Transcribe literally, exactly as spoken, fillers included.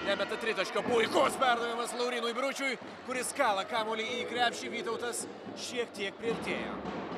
nemeta tritaškio. Puikus perdavimas Laurynui Biručiui, kuris kala kamuolį į krepšį. Vytautas šiek tiek priartėjo.